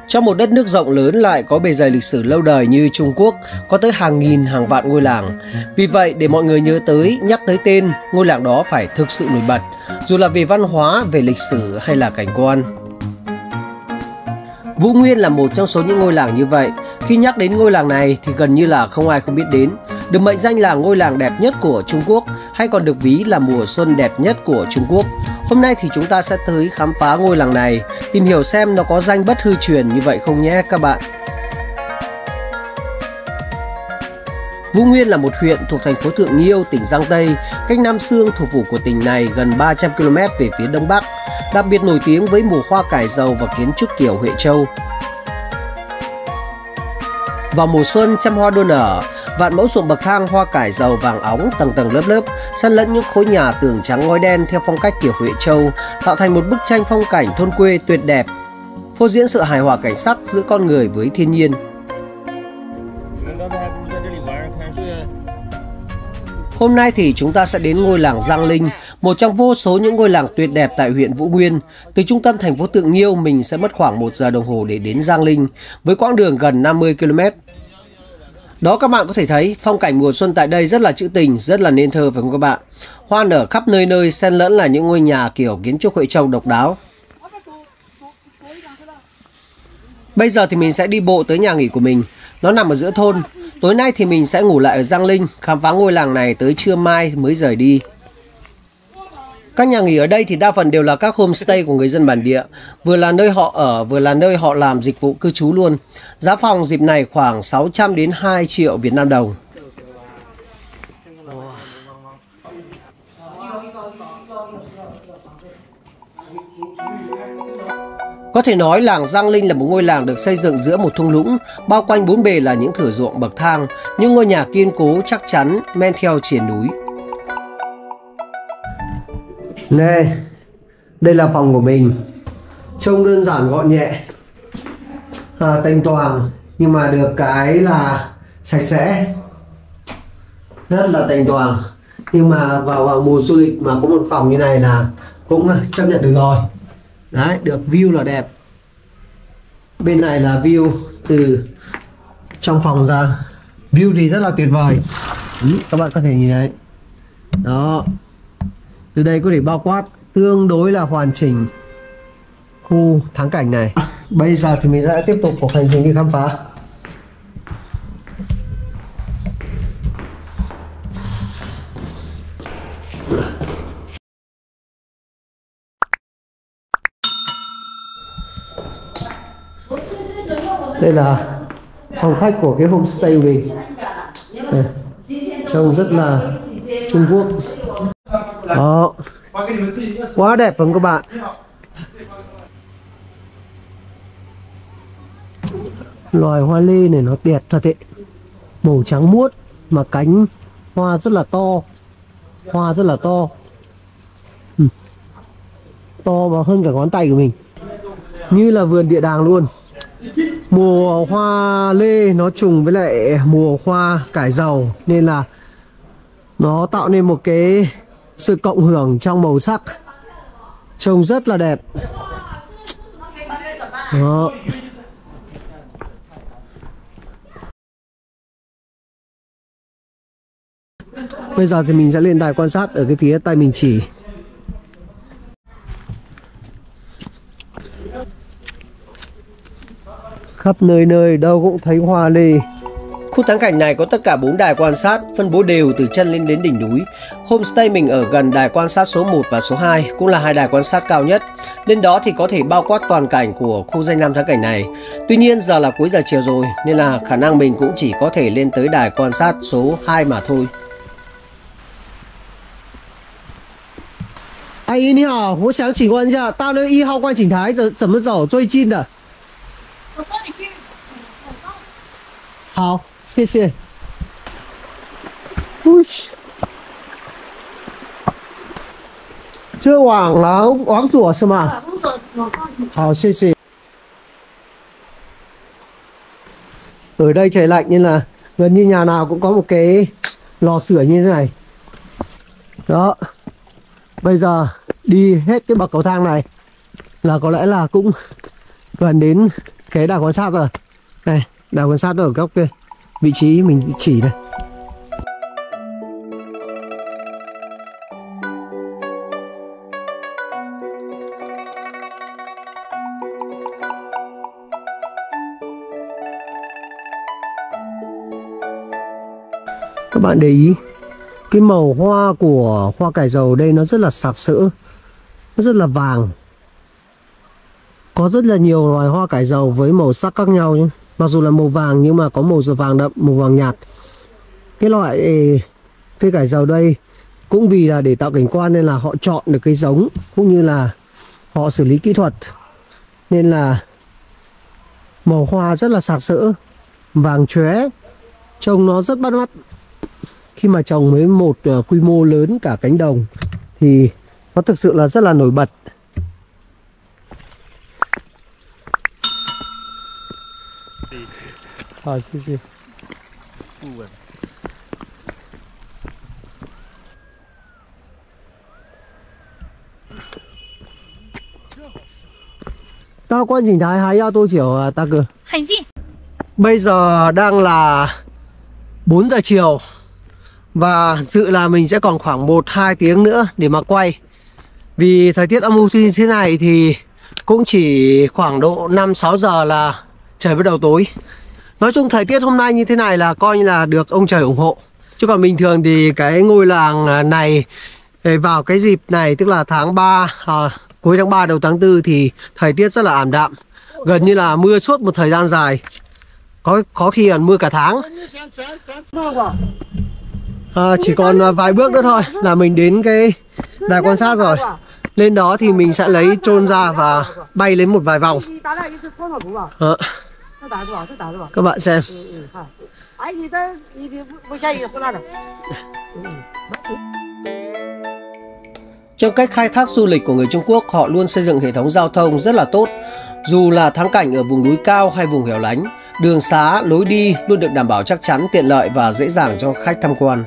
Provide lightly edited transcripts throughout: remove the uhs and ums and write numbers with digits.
Trong một đất nước rộng lớn lại có bề dày lịch sử lâu đời như Trung Quốc, có tới hàng nghìn hàng vạn ngôi làng. Vì vậy, để mọi người nhớ tới, nhắc tới tên, ngôi làng đó phải thực sự nổi bật, dù là về văn hóa, về lịch sử hay là cảnh quan. Vũ Nguyên là một trong số những ngôi làng như vậy. Khi nhắc đến ngôi làng này thì gần như là không ai không biết đến. Được mệnh danh là ngôi làng đẹp nhất của Trung Quốc, hay còn được ví là mùa xuân đẹp nhất của Trung Quốc. Hôm nay thì chúng ta sẽ tới khám phá ngôi làng này, tìm hiểu xem nó có danh bất hư truyền như vậy không nhé các bạn. Vũ Nguyên là một huyện thuộc thành phố Thượng Nhiêu, tỉnh Giang Tây, cách Nam Xương, thủ phủ của tỉnh này, gần 300 km về phía đông bắc. Đặc biệt nổi tiếng với mùa hoa cải dầu và kiến trúc kiểu Huệ Châu. Vào mùa xuân, trăm hoa đua nở, vạn mẫu ruộng bậc thang hoa cải dầu vàng óng tầng tầng lớp lớp, xen lẫn những khối nhà tường trắng ngói đen theo phong cách kiểu Huệ Châu, tạo thành một bức tranh phong cảnh thôn quê tuyệt đẹp, phô diễn sự hài hòa cảnh sắc giữa con người với thiên nhiên. Hôm nay thì chúng ta sẽ đến ngôi làng Giang Linh, một trong vô số những ngôi làng tuyệt đẹp tại huyện Vũ Nguyên. Từ trung tâm thành phố Thượng Nhiêu, mình sẽ mất khoảng 1 giờ đồng hồ để đến Giang Linh, với quãng đường gần 50 km. Đó, các bạn có thể thấy phong cảnh mùa xuân tại đây rất là trữ tình, rất là nên thơ phải không các bạn? Hoa nở khắp nơi nơi, xen lẫn là những ngôi nhà kiểu kiến trúc Huệ Châu độc đáo. Bây giờ thì mình sẽ đi bộ tới nhà nghỉ của mình. Nó nằm ở giữa thôn. Tối nay thì mình sẽ ngủ lại ở Giang Linh, khám phá ngôi làng này tới trưa mai mới rời đi. Các nhà nghỉ ở đây thì đa phần đều là các homestay của người dân bản địa, vừa là nơi họ ở, vừa là nơi họ làm dịch vụ cư trú luôn. Giá phòng dịp này khoảng 600 đến 2 triệu Việt Nam đồng. Có thể nói làng Giang Linh là một ngôi làng được xây dựng giữa một thung lũng, bao quanh bốn bề là những thửa ruộng bậc thang, những ngôi nhà kiên cố chắc chắn men theo triền núi. Nè, đây là phòng của mình. Trông đơn giản gọn nhẹ, tênh toàng, nhưng mà được cái là sạch sẽ, rất là tênh toàng. Nhưng mà vào mùa du lịch mà có một phòng như này là cũng chấp nhận được rồi. Đấy, được view là đẹp. Bên này là view từ trong phòng ra. View thì rất là tuyệt vời. Các bạn có thể nhìn thấy. Đó. Từ đây có thể bao quát tương đối là hoàn chỉnh khu thắng cảnh này. Bây giờ thì mình sẽ tiếp tục cuộc hành trình đi khám phá. Đây là phòng khách của cái homestay của mình. Trông rất là Trung Quốc. Đó, quá đẹp phải không các bạn? Loài hoa lê này nó đẹp thật ấy, màu trắng muốt mà cánh hoa rất là to, hoa rất là to, to mà hơn cả ngón tay của mình, như là vườn địa đàng luôn. Mùa hoa lê nó trùng với lại mùa hoa cải dầu nên là nó tạo nên một cái sự cộng hưởng trong màu sắc, trông rất là đẹp. Đó. Bây giờ thì mình sẽ lên đài quan sát ở cái phía tay mình chỉ. Khắp nơi nơi đâu cũng thấy hoa lê. Khu thắng cảnh này có tất cả 4 đài quan sát, phân bố đều từ chân lên đến đỉnh núi. Homestay mình ở gần đài quan sát số 1 và số 2, cũng là 2 đài quan sát cao nhất. Lên đó thì có thể bao quát toàn cảnh của khu danh lam thắng cảnh này. Tuy nhiên giờ là cuối giờ chiều rồi, nên là khả năng mình cũng chỉ có thể lên tới đài quan sát số 2 mà thôi. 阿姨你好，我想请问一下，到那个1号观景台怎么走最近的？我帮你去。好，谢谢。这往左是吗？往左，我告诉你。好，谢谢。Ở đây trời lạnh nên là gần như nhà nào cũng có một cái lò sưởi như thế này. Đó. Bây giờ đi hết cái bậc cầu thang này là có lẽ là cũng gần đến cái đài quan sát rồi. Đây, đài quan sát ở góc kia, vị trí mình chỉ đây. Các bạn để ý cái màu hoa của hoa cải dầu đây nó rất là sặc sỡ, nó rất là vàng. Có rất là nhiều loài hoa cải dầu với màu sắc khác nhau nhé. Mặc dù là màu vàng nhưng mà có màu vàng đậm, màu vàng nhạt. Cái loại cây cải dầu đây cũng vì là để tạo cảnh quan nên là họ chọn được cái giống cũng như là họ xử lý kỹ thuật, nên là màu hoa rất là sặc sỡ, vàng chóe, trông nó rất bắt mắt. Khi mà trồng với một quy mô lớn cả cánh đồng thì nó thực sự là rất là nổi bật. Xin xin. Tao quan chỉnh thái hái tôi chiều ta cơ. Bây giờ đang là 4 giờ chiều và dự là mình sẽ còn khoảng 1-2 tiếng nữa để mà quay. Vì thời tiết âm u như thế này thì cũng chỉ khoảng độ 5-6 giờ là trời bắt đầu tối. Nói chung thời tiết hôm nay như thế này là coi như là được ông trời ủng hộ. Chứ còn bình thường thì cái ngôi làng này vào cái dịp này, tức là tháng 3, cuối tháng 3 đầu tháng 4 thì thời tiết rất là ảm đạm. Gần như là mưa suốt một thời gian dài. Có khi còn mưa cả tháng. Chỉ còn vài bước nữa thôi là mình đến cái đài quan sát rồi. Lên đó thì mình sẽ lấy drone ra và bay lên một vài vòng. Các bạn xem. Trong cách khai thác du lịch của người Trung Quốc, họ luôn xây dựng hệ thống giao thông rất là tốt. Dù là thắng cảnh ở vùng núi cao hay vùng hẻo lánh, đường xá, lối đi luôn được đảm bảo chắc chắn, tiện lợi và dễ dàng cho khách tham quan.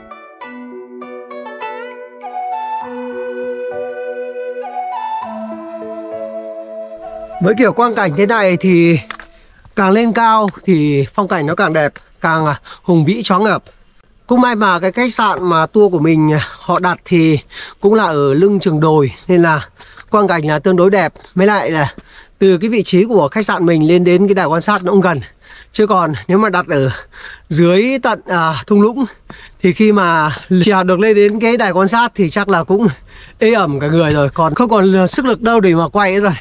Với kiểu quang cảnh thế này thì càng lên cao thì phong cảnh nó càng đẹp, càng hùng vĩ choáng ngợp. Cũng may mà cái khách sạn mà tour của mình họ đặt thì cũng là ở lưng chừng đồi nên là quang cảnh là tương đối đẹp. Mới lại là từ cái vị trí của khách sạn mình lên đến cái đài quan sát nó cũng gần. Chứ còn nếu mà đặt ở dưới tận thung lũng thì khi mà trèo được lên đến cái đài quan sát thì chắc là cũng ê ẩm cả người rồi, còn không còn sức lực đâu để mà quay nữa rồi.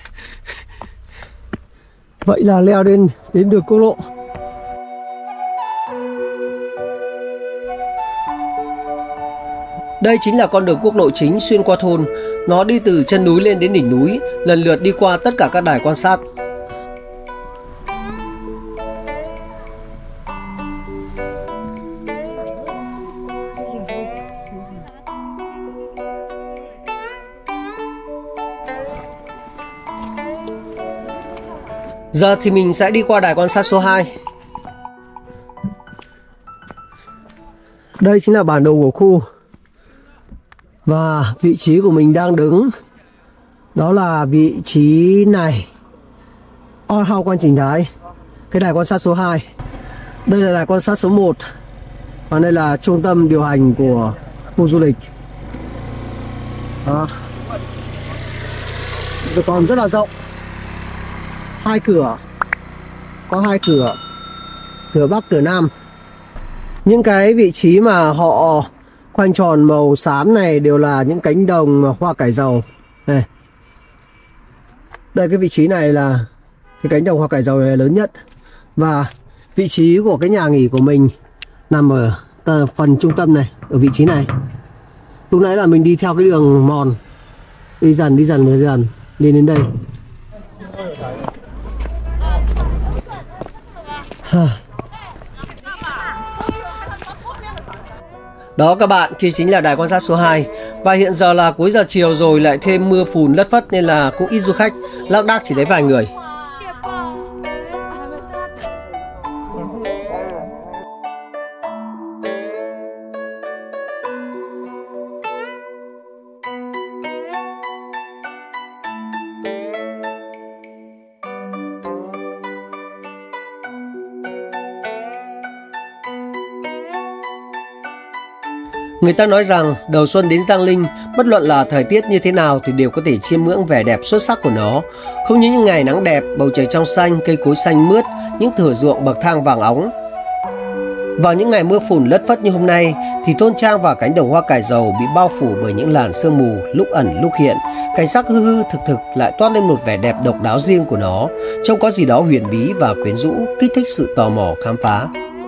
Vậy là leo đến đường quốc lộ. Đây chính là con đường quốc lộ chính xuyên qua thôn. Nó đi từ chân núi lên đến đỉnh núi, lần lượt đi qua tất cả các đài quan sát. Giờ thì mình sẽ đi qua đài quan sát số 2. Đây chính là bản đồ của khu. Và vị trí của mình đang đứng đó là vị trí này. Hao quan chỉnh thái. Cái đài quan sát số 2. Đây là đài quan sát số 1. Và đây là trung tâm điều hành của khu du lịch. Đó. Còn rất là rộng. 2 cửa. Có 2 cửa. Cửa Bắc, cửa Nam. Những cái vị trí mà họ khoanh tròn màu xám này đều là những cánh đồng hoa cải dầu. Đây. Đây, cái vị trí này là cái cánh đồng hoa cải dầu này lớn nhất. Và vị trí của cái nhà nghỉ của mình nằm ở phần trung tâm này, ở vị trí này. Lúc nãy là mình đi theo cái đường mòn, đi dần lên đến đây. Đó các bạn, kia chính là đài quan sát số 2. Và hiện giờ là cuối giờ chiều rồi, lại thêm mưa phùn lất phất nên là cũng ít du khách, lác đác chỉ thấy vài người. Người ta nói rằng đầu xuân đến Giang Linh, bất luận là thời tiết như thế nào thì đều có thể chiêm ngưỡng vẻ đẹp xuất sắc của nó. Không như những ngày nắng đẹp, bầu trời trong xanh, cây cối xanh mướt, những thửa ruộng bậc thang vàng óng. Vào những ngày mưa phùn lất phất như hôm nay thì thôn trang và cánh đồng hoa cải dầu bị bao phủ bởi những làn sương mù lúc ẩn lúc hiện. Cảnh sắc hư hư thực thực lại toát lên một vẻ đẹp độc đáo riêng của nó, trông có gì đó huyền bí và quyến rũ, kích thích sự tò mò khám phá.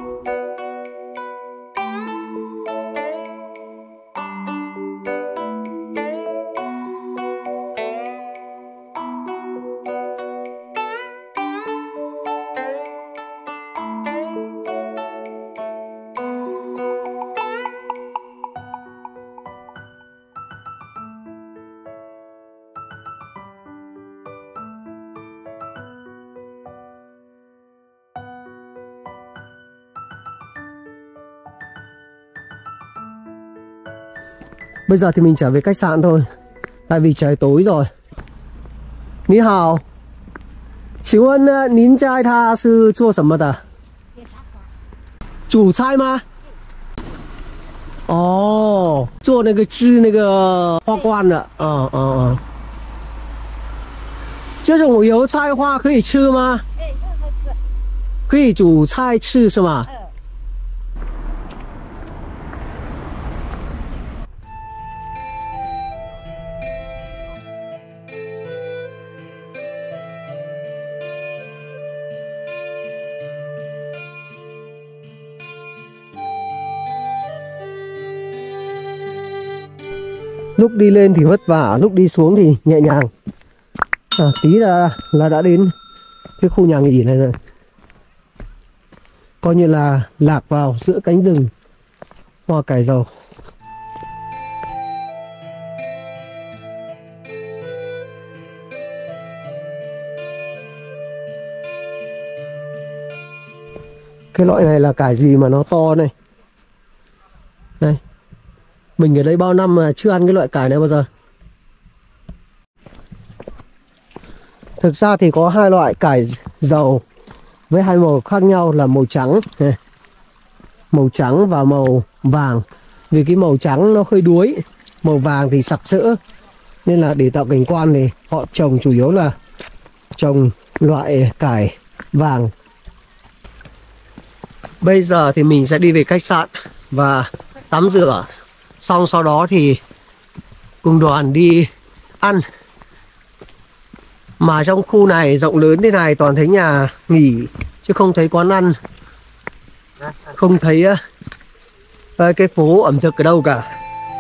Bây giờ thì mình trở về khách sạn thôi, tại vì trời tối rồi. Ni hao, 请问呢，您家他是做什么的？煮菜吗？哦，做那个织那个花冠的，这种油菜花可以吃吗？可以煮菜吃是吗？ Lúc đi lên thì vất vả, lúc đi xuống thì nhẹ nhàng. Tí là đã đến cái khu nhà nghỉ này rồi. Coi như là lạc vào giữa cánh rừng hoa cải dầu. Cái loại này là cải gì mà nó to này. Đây. Mình ở đây bao năm mà chưa ăn cái loại cải này bao giờ. Thực ra thì có hai loại cải dầu với hai màu khác nhau là màu trắng này. Màu trắng và màu vàng. Vì cái màu trắng nó hơi đuối, màu vàng thì sặc sỡ. Nên là để tạo cảnh quan thì họ trồng chủ yếu là trồng loại cải vàng. Bây giờ thì mình sẽ đi về khách sạn và tắm rửa. Xong sau đó thì cùng đoàn đi ăn. Mà trong khu này rộng lớn thế này toàn thấy nhà nghỉ chứ không thấy quán ăn, không thấy cái phố ẩm thực ở đâu cả.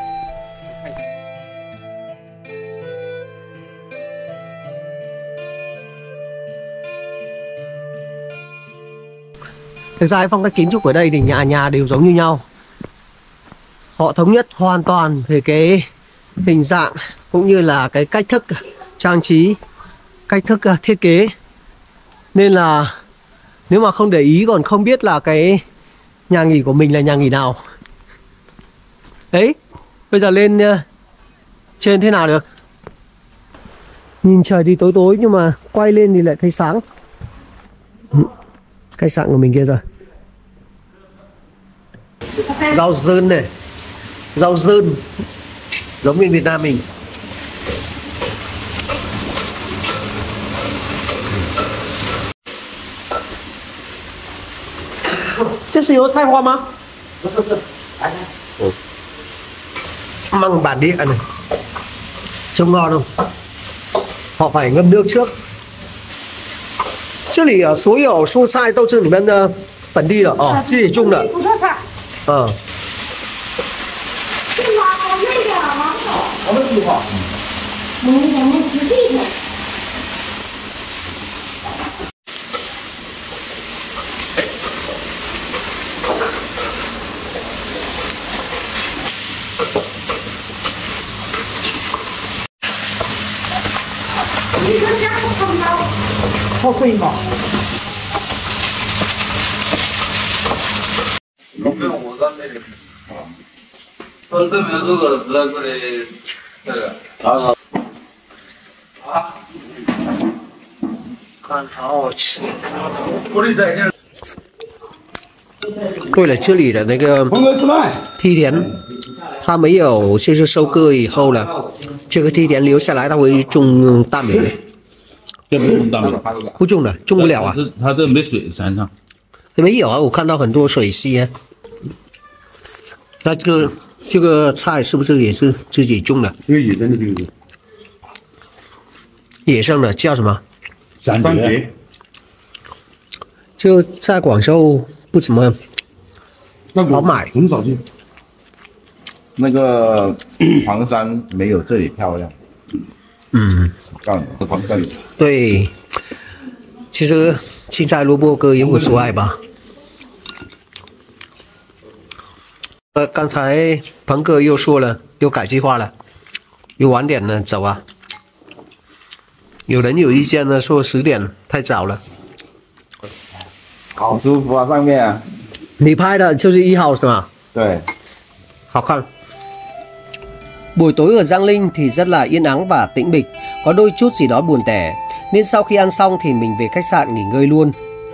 Thực ra phong cách kiến trúc ở đây thì nhà nhà đều giống như nhau. Họ thống nhất hoàn toàn về cái hình dạng cũng như là cái cách thức trang trí, cách thức thiết kế. Nên là nếu mà không để ý còn không biết là cái nhà nghỉ của mình là nhà nghỉ nào. Đấy, bây giờ lên trên thế nào được. Nhìn trời thì tối tối nhưng mà quay lên thì lại thấy sáng. Khách sạn của mình kia rồi. Rau dơn này, rau dơn giống như Việt Nam mình. Chứ gì có sai hoa mà. Măng bản địa này, trông ngon không? Họ phải ngâm nước trước. 这里啊，所有蔬菜都是你们的本地的哦，自己种的。蔬菜。嗯。我们煮好。我们自己的。你这家伙看不到。 好贵吗？没有，我在那里。说证明这个是那个的，这个。看好好吃。我的在这。Tôi là chưa lì là cái thi thiến 他没有就是收割以后了，这个地点留下来，他会种大米。 这不种大米， 不种了，种不了啊。 它这没水山上。 没有啊，我看到很多水溪啊。那这个菜是不是也是自己种的？ 这个野生的就是野生的叫什么？ 三节。 就在广州不怎么好买， 很少见。那个黄山没有这里漂亮。 嗯， 告诉你，黄山有。 对，其实青菜萝卜各有我所爱吧。刚才鹏哥又说了，又改计划了，又晚点呢走啊。有人有意见呢，说10点太早了。 好舒服啊，上面啊。 你拍的就是1號是吧？ 对， 好看. Buổi tối ở Giang Linh thì rất là yên ắng và tĩnh mịch, có đôi chút gì đó buồn tẻ, nên sau khi ăn xong thì mình về khách sạn nghỉ ngơi luôn.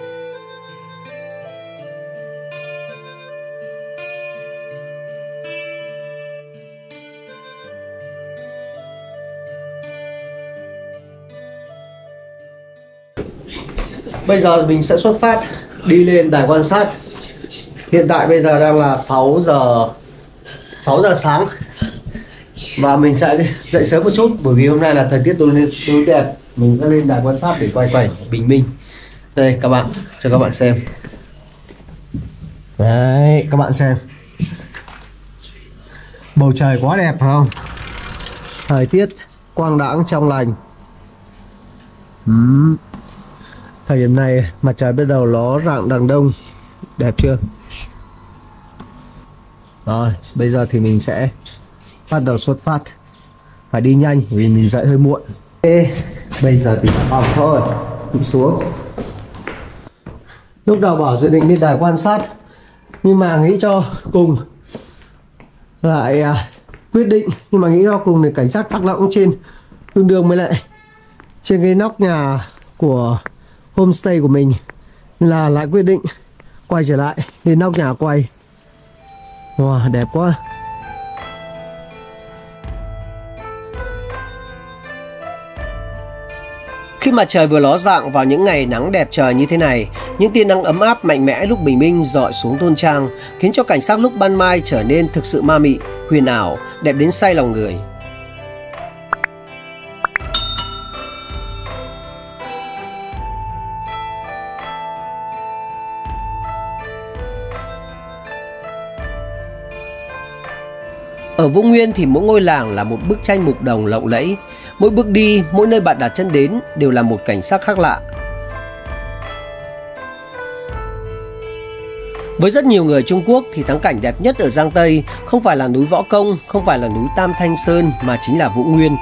Bây giờ mình sẽ xuất phát đi lên đài quan sát. Hiện tại bây giờ đang là 6 giờ sáng. Và mình sẽ dậy sớm một chút bởi vì hôm nay là thời tiết tối đẹp. Mình sẽ lên đài quan sát để quay cảnh bình minh. Đây các bạn, cho các bạn xem. Đấy, các bạn xem. Bầu trời quá đẹp phải không? Thời tiết quang đãng trong lành. Thời điểm này mặt trời bắt đầu ló dạng đằng đông. Đẹp chưa? Rồi, bây giờ thì mình sẽ bắt đầu xuất phát. Phải đi nhanh vì mình dậy hơi muộn. Bây giờ thì vào thôi, đi xuống. Lúc đầu bảo dự định lên đài quan sát, nhưng mà nghĩ cho cùng lại quyết định, nhưng mà nghĩ cho cùng thì cảnh sát chắc là cũng trên tương đương với lại trên cái nóc nhà của homestay của mình, nên là lại quyết định quay trở lại lên nóc nhà quay. Wow, đẹp quá. Khi mặt trời vừa ló dạng vào những ngày nắng đẹp trời như thế này, những tia nắng ấm áp mạnh mẽ lúc bình minh rọi xuống thôn trang, khiến cho cảnh sắc lúc ban mai trở nên thực sự ma mị, huyền ảo, đẹp đến say lòng người. Ở Vũng Nguyên thì mỗi ngôi làng là một bức tranh mục đồng lộng lẫy. Mỗi bước đi, mỗi nơi bạn đặt chân đến đều là một cảnh sắc khác lạ. Với rất nhiều người Trung Quốc thì thắng cảnh đẹp nhất ở Giang Tây không phải là núi Võ Công, không phải là núi Tam Thanh Sơn mà chính là Vũng Nguyên.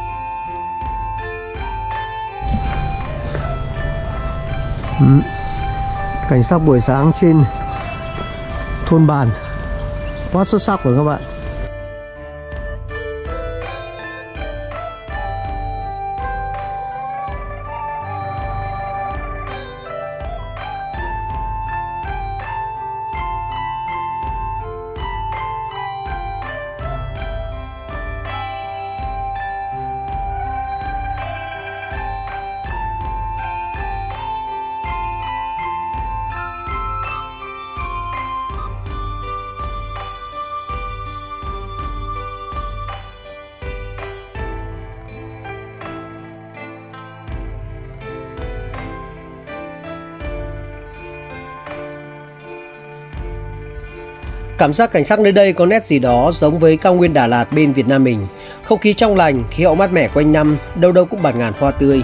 Cảnh sắc buổi sáng trên thôn bản quá xuất sắc rồi các bạn. Cảm giác cảnh sắc nơi đây có nét gì đó giống với cao nguyên Đà Lạt bên Việt Nam mình. Không khí trong lành, khí hậu mát mẻ quanh năm, đâu đâu cũng bạt ngàn hoa tươi.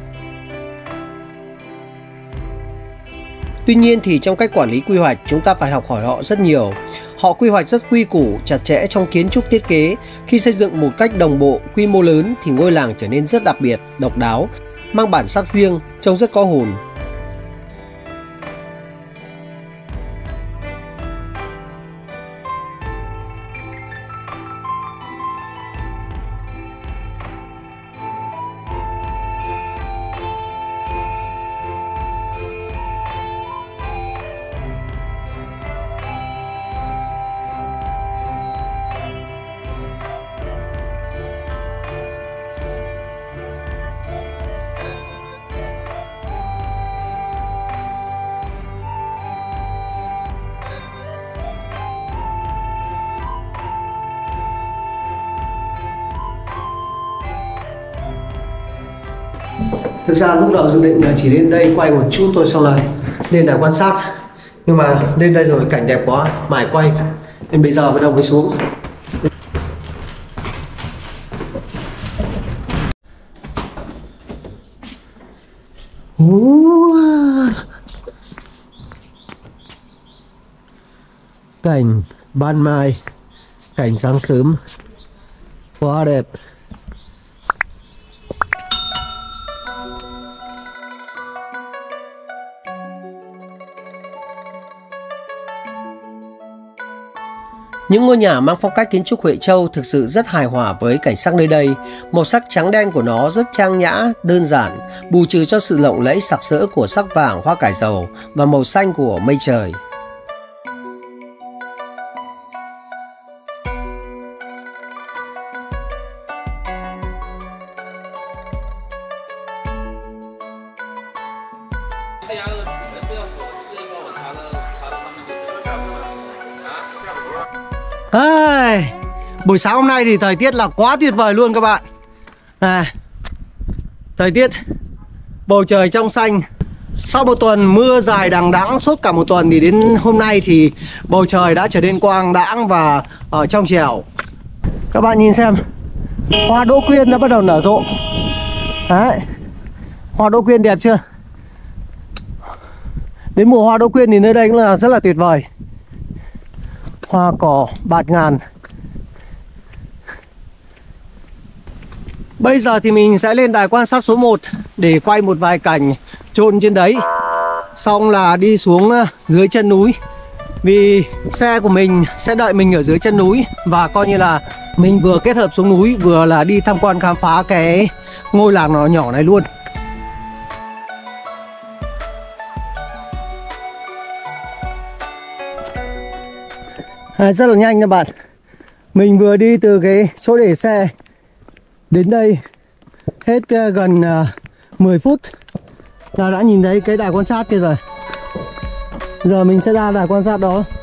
Tuy nhiên thì trong cách quản lý quy hoạch chúng ta phải học hỏi họ rất nhiều. Họ quy hoạch rất quy củ, chặt chẽ trong kiến trúc thiết kế. Khi xây dựng một cách đồng bộ, quy mô lớn thì ngôi làng trở nên rất đặc biệt, độc đáo, mang bản sắc riêng, trông rất có hồn. Thực ra lúc đầu dự định là chỉ lên đây quay một chút thôi, xong là lên đài quan sát, nhưng mà lên đây rồi cảnh đẹp quá mãi quay nên bây giờ bắt đầu mới xuống. Cảnh ban mai, cảnh sáng sớm quá đẹp. Những ngôi nhà mang phong cách kiến trúc Huệ Châu thực sự rất hài hòa với cảnh sắc nơi đây. Màu sắc trắng đen của nó rất trang nhã, đơn giản, bù trừ cho sự lộng lẫy sặc sỡ của sắc vàng hoa cải dầu và màu xanh của mây trời. Buổi sáng hôm nay thì thời tiết là quá tuyệt vời luôn các bạn. Thời tiết bầu trời trong xanh. Sau một tuần mưa dài đằng đẵng suốt cả một tuần thì đến hôm nay thì bầu trời đã trở nên quang đãng và trong trẻo. Các bạn nhìn xem, hoa đỗ quyên đã bắt đầu nở rộ. Đấy, hoa đỗ quyên đẹp chưa? Đến mùa hoa đỗ quyên thì nơi đây cũng là rất là tuyệt vời. Hoa cỏ bạt ngàn. Bây giờ thì mình sẽ lên đài quan sát số 1 để quay một vài cảnh chôn trên đấy. Xong là đi xuống dưới chân núi. Vì xe của mình sẽ đợi mình ở dưới chân núi. Và coi như là mình vừa kết hợp xuống núi, vừa là đi tham quan khám phá cái ngôi làng nó nhỏ này luôn. Rất là nhanh các bạn. Mình vừa đi từ cái chỗ để xe đến đây hết gần 10 phút là đã nhìn thấy cái đài quan sát kia rồi. Giờ mình sẽ ra đài quan sát đó.